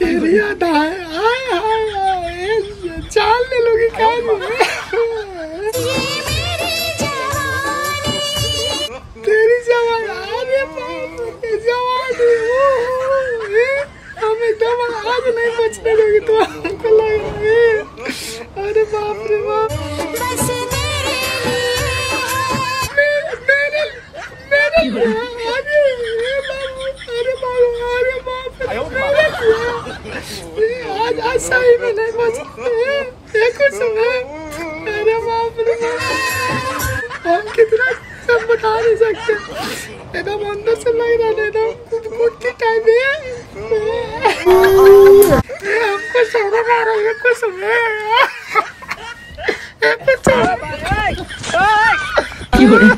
तेरी याद आए चाल ले लोगे क्या तेरी जवानी जवानी हम एकदम आज नहीं बचने दोगे तो हमको लग रहा है। अरे बाप रे बाप मेरे आज आज सही में नहीं बच कुछ में। अरे बाप रे हम कितना सब बता नहीं सकते एकदम अंदर से लग रहा है एकदम कुछ के टाइम है हमको सोना आ रहा है कुछ में